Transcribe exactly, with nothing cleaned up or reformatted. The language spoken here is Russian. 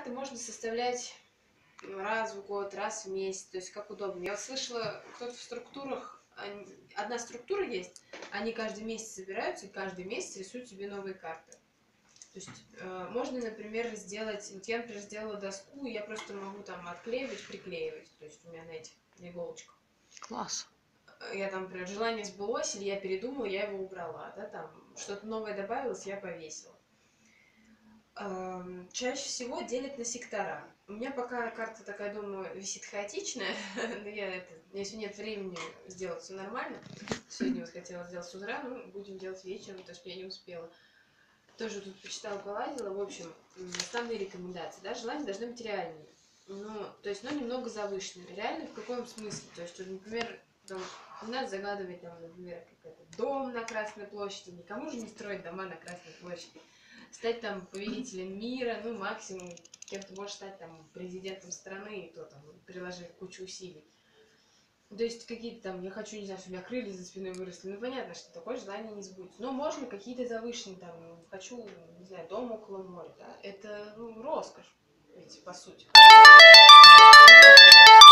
карты можно составлять раз в год, раз в месяц, то есть как удобно. Я вот слышала, кто-то в структурах, одна структура есть, они каждый месяц собираются и каждый месяц рисуют себе новые карты. То есть э, можно, например, сделать, вот я, например, сделала доску, и я просто могу там отклеивать, приклеивать, то есть у меня на этих на иголочках. Класс. Я там, например, желание сбылось, или я передумала, я его убрала, да, там что-то новое добавилось, я повесила. Эм, чаще всего делят на сектора. У меня пока карта такая, думаю, висит хаотичная, но я это, если нет времени сделать все нормально, сегодня вот хотела сделать с утра, ну, будем делать вечером, потому что я не успела. Тоже тут почитала, полазила. В общем, основные рекомендации, да, желания должны быть реальными. Ну, то есть, ну, немного завышенными. Реально в каком смысле? То есть, например, там, не надо загадывать, там, например, какой-то дом на Красной площади. Никому же не строить дома на Красной площади. Стать там повелителем мира, ну, максимум, кем ты можешь стать там президентом страны, и то там, приложив кучу усилий. То есть какие-то там, я хочу, не знаю, чтобы у меня крылья за спиной выросли. Ну, понятно, что такое желание не сбудется. Но можно какие-то завышенные, там, хочу, не знаю, дом около моря, да. Это, ну, роскошь, ведь, по сути.